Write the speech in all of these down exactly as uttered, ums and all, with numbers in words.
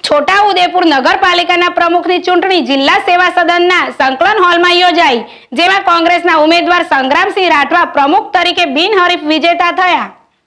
છોટાઉદેપુર નગરપાલિકાના પ્રમુખની ચૂંટણી જિલ્લા સેવા સદનના સંકલન હોલમાં યોજાઈ, જેમાં કોંગ્રેસના ઉમેદવાર સંગ્રામસિંહ રાઠવા પ્રમુખ તરીકે બિનહરીફ વિજેતા થયા।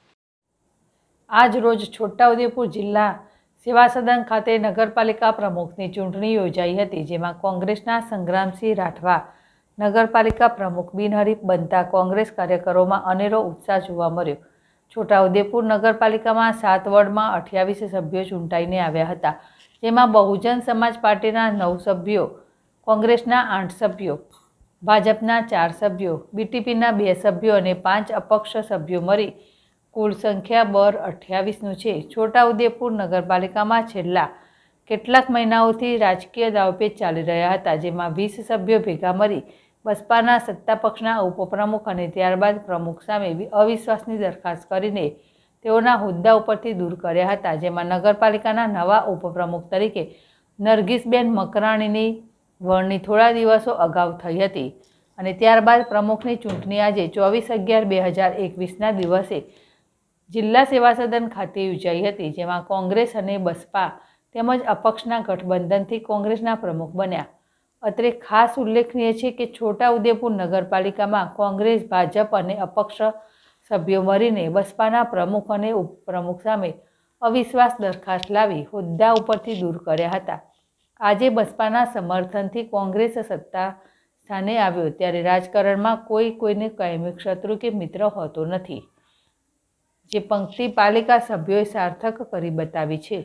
આજ રોજ છોટાઉદેપુર જિલ્લા સેવા સદન ખાતે નગરપાલિકા પ્રમુખની ચૂંટણી યોજાઈ હતી, જેમાં કોંગ્રેસના સંગ્રામસિંહ રાઠવા નગરપાલિકા પ્રમુખ બિનહરીફ બનતા કોંગ્રેસ કાર્યકરોમાં અનેરો ઉત્સાહ જોવા મળ્યો। છોટાઉદેપુર નગરપાલિકામાં સાત વોર્ડમાં અઠ્યાવીસ સભ્યો ચૂંટાઈને આવ્યા હતા, જેમાં બહુજન સમાજ પાર્ટીના નવ સભ્યો, કોંગ્રેસના આઠ સભ્યો, ભાજપના ચાર સભ્યો, બીટીપીના બે સભ્યો અને પાંચ અપક્ષ સભ્યો મળી કુલ સંખ્યા બર અઠ્યાવીસનું છે। છોટાઉદેપુર નગરપાલિકામાં છેલ્લા કેટલાક મહિનાઓથી રાજકીય દાવપેચ ચાલી રહ્યા હતા, જેમાં વીસ સભ્યો ભેગા મળી બસપાના સત્તા પક્ષના ઉપપ્રમુખ અને ત્યારબાદ પ્રમુખ સામે અવિશ્વાસની દરખાસ્ત કરીને તેઓના હોદ્દા ઉપરથી દૂર કર્યા હતા, જેમાં નગરપાલિકાના નવા ઉપપ્રમુખ તરીકે નરગીસબેન મકરાણીની વરણી થોડા દિવસો અગાઉ થઈ હતી અને ત્યારબાદ પ્રમુખની ચૂંટણી આજે ચોવીસ અગિયાર બે હજાર એકવીસના દિવસે જિલ્લા સેવા સદન ખાતે યોજાઈ હતી, જેમાં કોંગ્રેસ અને બસપા તેમજ અપક્ષના ગઠબંધનથી કોંગ્રેસના પ્રમુખ બન્યા। અત્રે ખાસ ઉલ્લેખનીય છે કે છોટાઉદેપુર નગરપાલિકામાં કોંગ્રેસ, ભાજપ અને અપક્ષ સભ્યો મળીને બસપાના પ્રમુખ અને ઉપપ્રમુખ સામે અવિશ્વાસ દરખાસ્ત લાવી હોદ્દા ઉપરથી દૂર કર્યા હતા। આજે બસપાના સમર્થનથી કોંગ્રેસ સત્તા સ્થાને આવ્યો, ત્યારે રાજકારણમાં કોઈ કોઈને કાયમી શત્રુ કે મિત્ર હોતો નથી, જે પંક્તિ પાલિકા સભ્યોએ સાર્થક કરી બતાવી છે।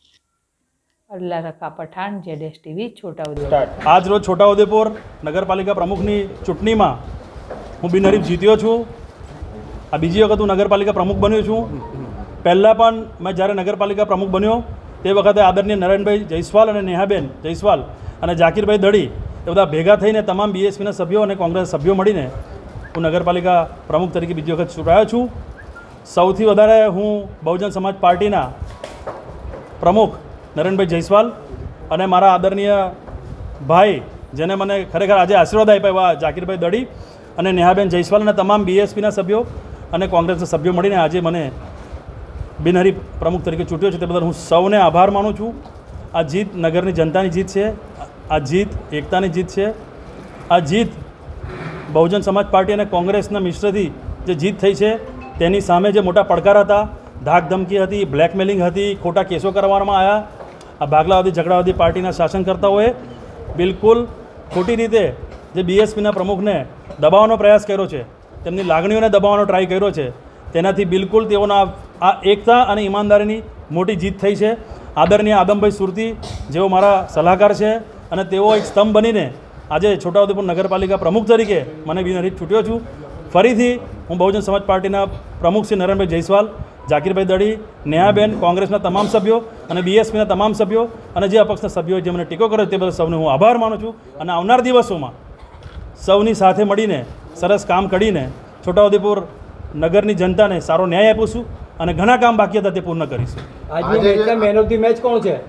અલ્લાહ રખા પઠાણ, જેડેશ ટીવી, છોટાઉદેપુર। આજ રોજ છોટાઉદેપુર નગરપાલિકા પ્રમુખની ચૂંટણીમાં હું બિનહરીફ જીત્યો છું। આ બીજી વખત હું નગરપાલિકા પ્રમુખ બન્યો છું। પહેલાં પણ મેં જ્યારે નગરપાલિકા પ્રમુખ બન્યો તે વખતે આદરણીય નરેનભાઈ જયસ્વાલ અને નેહાબેન જયસ્વાલ અને જાકીરભાઈ દડી એ બધા ભેગા થઈને તમામ બીએસપીના સભ્યો અને કોંગ્રેસ સભ્યો મળીને હું નગરપાલિકા પ્રમુખ તરીકે બીજી વખત ચૂંટાયો છું। સૌથી વધારે હું બહુજન સમાજ પાર્ટીના પ્રમુખ નરેનભાઈ જયસ્વાલ અને મારા આદરણીય ભાઈ જેને મને ખરેખર આજે આશીર્વાદ આપ્યા એવા જાકીરભાઈ દડી અને નેહાબેન જયસ્વાલ અને તમામ બીએસપીના સભ્યો અને કોંગ્રેસના સભ્યો મળીને આજે મને બિનહરીફ પ્રમુખ તરીકે ચૂંટ્યો છે, તે બદલ હું સૌને આભાર માનું છું। આ જીત નગરની જનતાની જીત છે, આ જીત એકતાની જીત છે, આ જીત બહુજન સમાજ પાર્ટી અને કોંગ્રેસના મિશ્રથી જે જીત થઈ છે તેની સામે જે મોટા પડકાર હતા, ધાક ધમકી હતી, બ્લેકમેલિંગ હતી, ખોટા કેસો કરવામાં આવ્યા, આ ભાગલાવાદી ઝઘડાવાદી પાર્ટીના શાસનકર્તાઓએ બિલકુલ ખોટી રીતે જે બીએસપીના પ્રમુખને દબાવવાનો પ્રયાસ કર્યો છે, તેમની લાગણીઓને દબાવવાનો ટ્રાય કર્યો છે, તેનાથી બિલકુલ તેઓના આ એકતા અને ઈમાનદારીની મોટી જીત થઈ છે। આદરણીય આદમભાઈ સુરતી જેઓ મારા સલાહકાર છે અને તેઓ એક સ્તંભ બનીને આજે છોટાઉદેપુર નગરપાલિકા પ્રમુખ તરીકે મને બિનહરીફ છૂટ્યો છું। ફરીથી હું બહુજન સમાજ પાર્ટીના પ્રમુખ શ્રી નરેનભાઈ જયસ્વાલ, જાકીરભાઈ દડી, નેહાબેન, કોંગ્રેસના તમામ સભ્યો અને બીએસપીના તમામ સભ્યો અને જે અપક્ષના સભ્યોએ જે મને ટેકો કર્યો તે બદલ સૌને હું આભાર માનું છું અને આવનાર દિવસોમાં સૌની સાથે મળીને સરસ કામ કરીને છોટાઉદેપુર નગરની જનતાને સારો ન્યાય આપીશું અને ઘણા કામ બાકી હતા તે પૂર્ણ કરીશું। આજની મેચના મેન ઓફ ધી મેચ કોણ છે?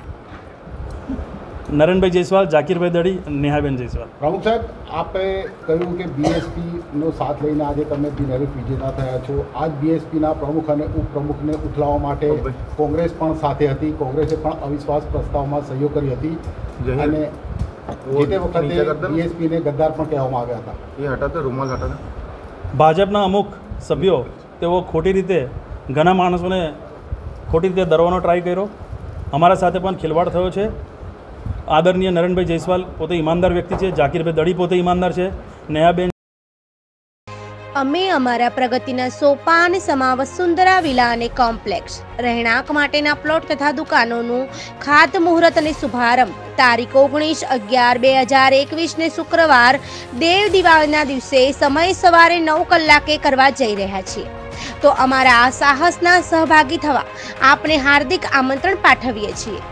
નરેનભાઈ જયસ્વાલ, જાકીરભાઈ દડી અને નેહાબેન જયસ્વાલ। પ્રમુખ સાહેબ, આપે કહ્યું કે બીએસપીનો સાથ લઈને આજે તમે બિનહરીફ વિજેતા થયા છો। આજ બીએસપીના પ્રમુખ અને ઉપપ્રમુખને ઉથલાવવા માટે કોંગ્રેસ પણ સાથે હતી, કોંગ્રેસે પણ અવિશ્વાસ પ્રસ્તાવમાં સહયોગ કરી હતી અને જે તે વખતે બીએસપીને ગદ્દાર પણ કહેવામાં આવ્યા હતા। એ હટાતો રૂમાલ હટાતો ભાજપના અમુક સભ્યો તેઓ ખોટી રીતે ઘણા માણસોને ખોટી રીતે દરવાનો ટ્રાય કર્યો, અમારા સાથે પણ ખિલવાડ થયો છે। આદરણીય નરેનભાઈ જયસ્વાલ પોતે ઈમાનદાર વ્યક્તિ છે, જાકીરભાઈ દડી પોતે ઈમાનદાર છે, નેહાબેન। અમે અમારા પ્રગતિના સોપાન સમા વસુંધરા વિલા અને કોમ્પ્લેક્સ રહેણાંક માટેના પ્લોટ તથા દુકાનોનું ખાતમુહૂર્ત અને શુભારંભ તારીખ ઓગણીસ અગિયાર બે હજાર એકવીસ ને શુક્રવાર દેવ દિવાળીના દિવસે સમય સવારે નવ કલાકે કરવા જઈ રહ્યા છીએ, તો અમારા આ સાહસના સહભાગી થવા આપને હાર્દિક આમંત્રણ પાઠવીએ છીએ।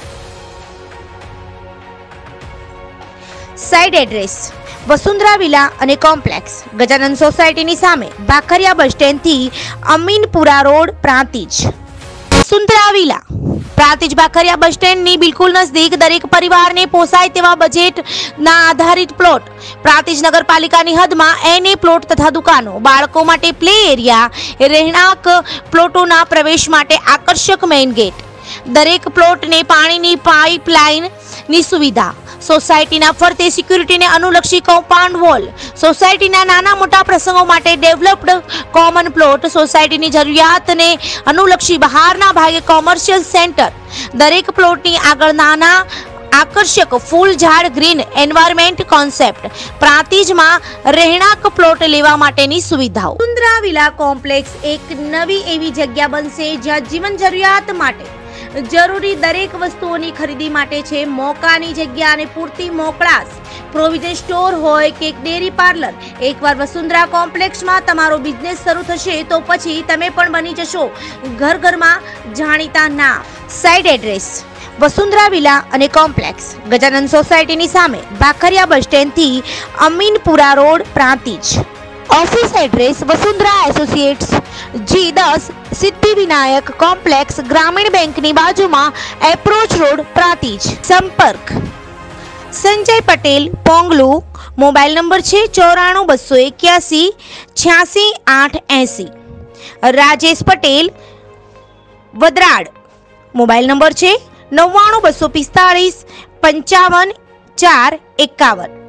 સાઇટ એડ્રેસ વસુંધરા વિલા અને કોમ્પ્લેક્સ, ગજાનંદ સોસાયટીની સામે, ભાખરિયા બસ સ્ટેન્ડથી Aminpura road, Prantij. Vasundhara villa Prantij Bhakhariya bus સ્ટેન્ડની બિલકુલ નજદીક દરેક પરિવારને પોસાય તેવા બજેટના આધારિત પ્લોટ, પ્રાંતિજ નગરપાલિકાની હદમાં એને પ્લોટ તથા દુકાનો, બાળકો માટે પ્લે એરિયા, રહેણાંક પ્લોટોના પ્રવેશ માટે આકર્ષક મેઇન ગેટ, દરેક પ્લોટને પાણીની પાઇપલાઇનની સુવિધા, સોસાયટીના ફરતે સિક્યુરિટીને અનુલક્ષી કમ્પાઉન્ડ વોલ, સોસાયટીના નાના મોટા પ્રસંગો માટે ડેવલપ્ડ કોમન પ્લોટ, સોસાયટીની જરૂરિયાતને અનુલક્ષી બહારના ભાગે કોમર્શિયલ સેન્ટર, દરેક પ્લોટની આગળ નાના આકર્ષક ફૂલ ઝાડ ગ્રીન એન્વાયરમેન્ટ કોન્સેપ્ટ, પ્રાંતિજમાં રહેણાંક પ્લોટ લેવા માટેની સુવિધાઓ. વસુંધરા વિલા કોમ્પ્લેક્સ એક નવી એવી જગ્યા બનશે જ્યાં જીવન જરૂરિયાત માટે જરૂરી દરેક વસ્તુઓની ખરીદી માટે છે મોકાની જગ્યા અને પૂરતી મોકળાશ. પ્રોવિઝન સ્ટોર હોય કે ડેરી પાર્લર, એકવાર વસુંધરા કોમ્પ્લેક્સમાં તમારો બિઝનેસ શરૂ થશે તો પછી તમે પણ બની જશો ઘર ઘરમાં જાણીતા નામ. સાઇડ એડ્રેસ વસુંધરા વિલા અને કોમ્પ્લેક્સ, ગજાનંદ સોસાયટીની સામે, બાખરિયા બસ સ્ટેન્ડથી Aminpura road, Prantij. Office address Vasundhara associates, G દસ, સિદ્ધિવિનાયક કોમ્પ્લેક્સ, ગ્રામીણ બેંકની બાજુમાં, એપ્રોચ રોડ, પ્રાંતિજ. સંપર્ક સંજય પટેલ, પોંગલુ. મોબાઈલ નંબર છે ચોરાણું બસો એક્યાસી છ્યાસી આઠ એસી. રાજેશ પટેલ, વદરાડ. મોબાઈલ નંબર છે નવ્વાણું બસો પિસ્તાળીસ પંચાવન ચાર એકાવન.